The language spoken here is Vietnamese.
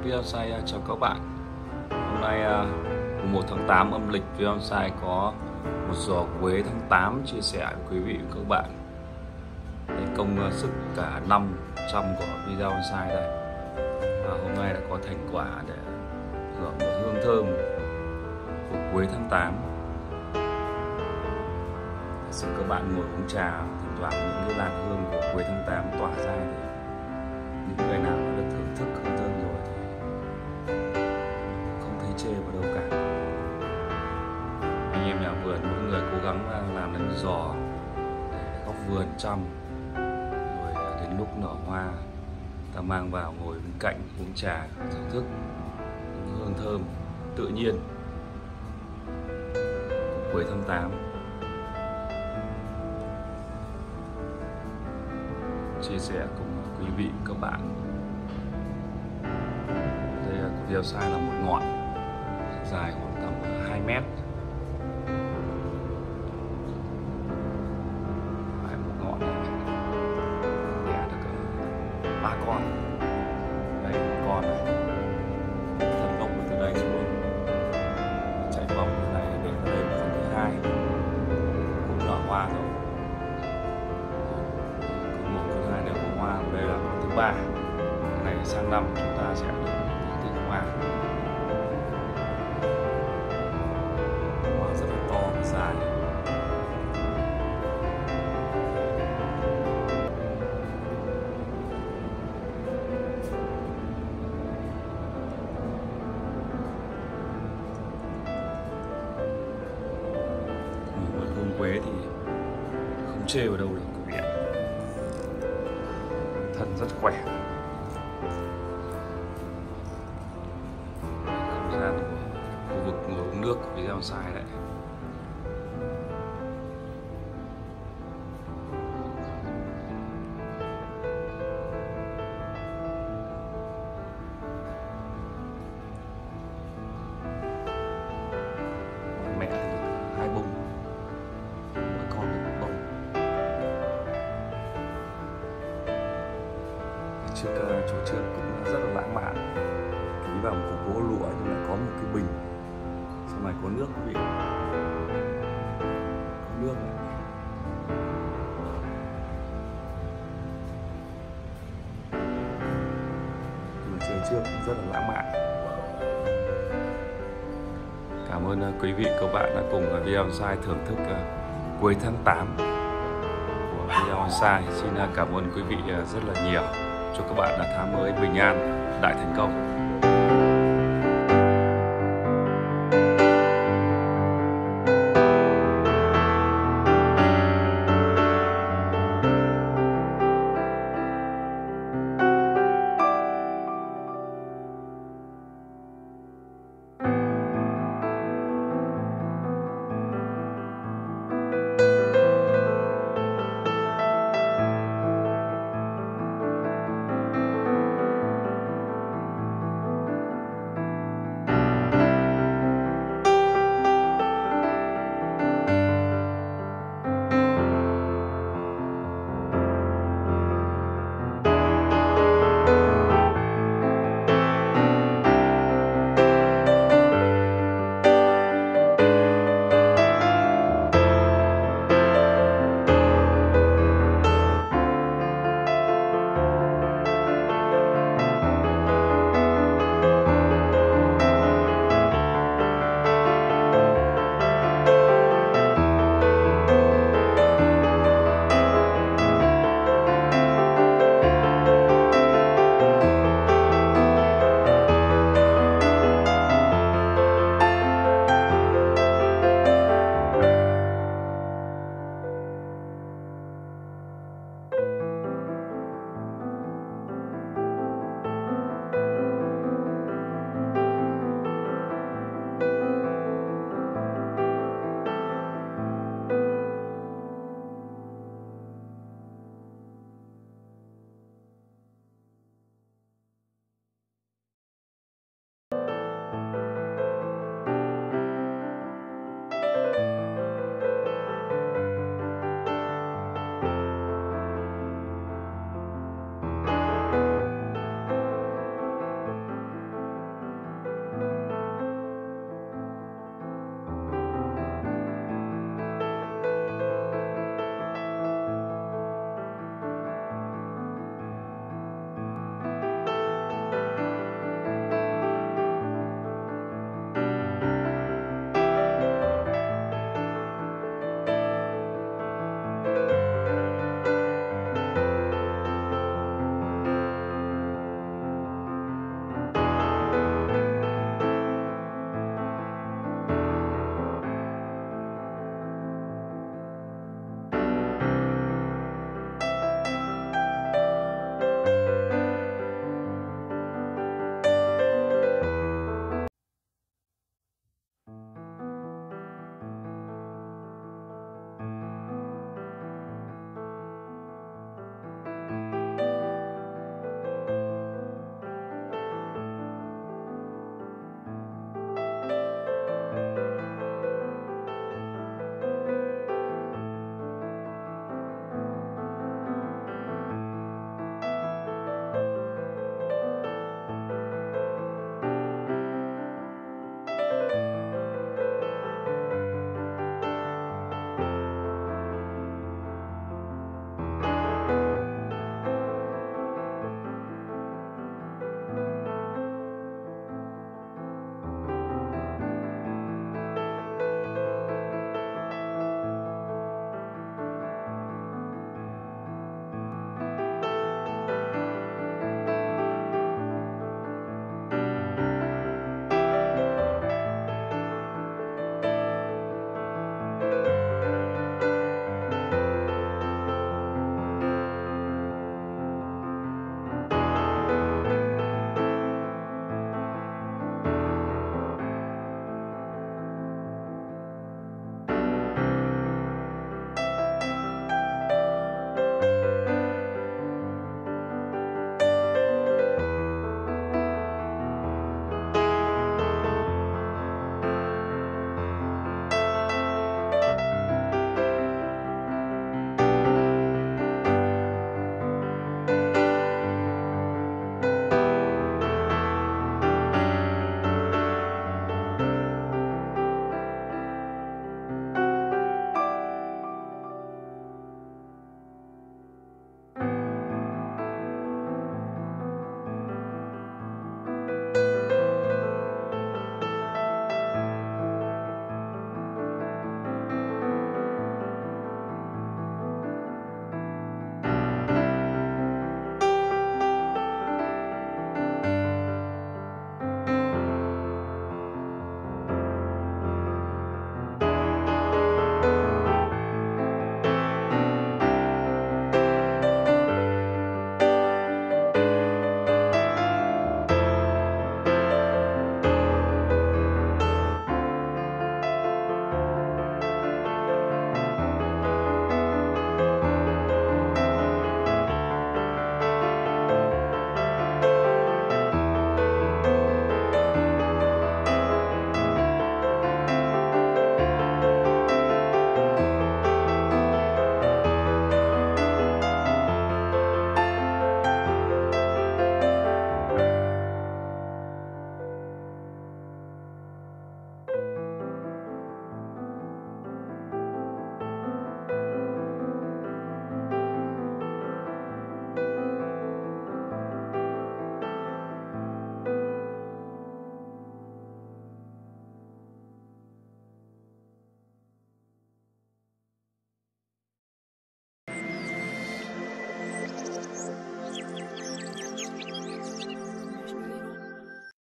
Vionsai chào các bạn. Hôm nay mùng 1 tháng 8 âm lịch, Vionsai có một giỏ quế tháng 8 chia sẻ với quý vị và các bạn. Đây công sức cả năm trăm của Vionsai đây. Hôm nay đã có thành quả để hưởng hương thơm của quế tháng 8. Xin các bạn ngồi uống trà, thỉnh thoảng những cái làn hương của quế tháng 8 tỏa ra thì những người nào đã được thưởng thức hương thơm rồi thì không thấy chê vào đâu cả. Anh em nhà vườn mỗi người cố gắng làm đến giò để góc vườn trong, rồi đến lúc nở hoa ta mang vào ngồi bên cạnh uống trà thưởng thức những hương thơm tự nhiên của quế tháng 8. Chia sẻ cùng quý vị các bạn. Đây của Vionsai là một ngọn dài khoảng tầm 2 mét. Một ngọn này đẻ được 3 con. Đây một con này thân gốc từ đây xuống chạy vòng từ này đến đây một con thứ hai cũng nở hoa rồi. Đây là con thứ 3. Cái này sang năm chúng ta sẽ được thưởng hoa. Hoa rất là to và dài. Mùi hương quế thì không chê vào đâu được quý vị ạ. Thân rất khỏe. Không gian của khu vực ngồi uống nước của Vionsai đấy. Mẹ thì được 2 bông, mỗi con được 1 bông. Chỗ trước cũng rất là lãng mạn, ký vào một cục gỗ lụa nhưng lại có một cái bình, sau này có nước quý vị, có nước này. Chơi trước rất là lãng mạn. Cảm ơn quý vị các bạn đã cùng Vionsai thưởng thức quế tháng 8 của Vionsai. Xin cảm ơn quý vị rất là nhiều. Chúc các bạn đã tháng mới bình an, đại thành công.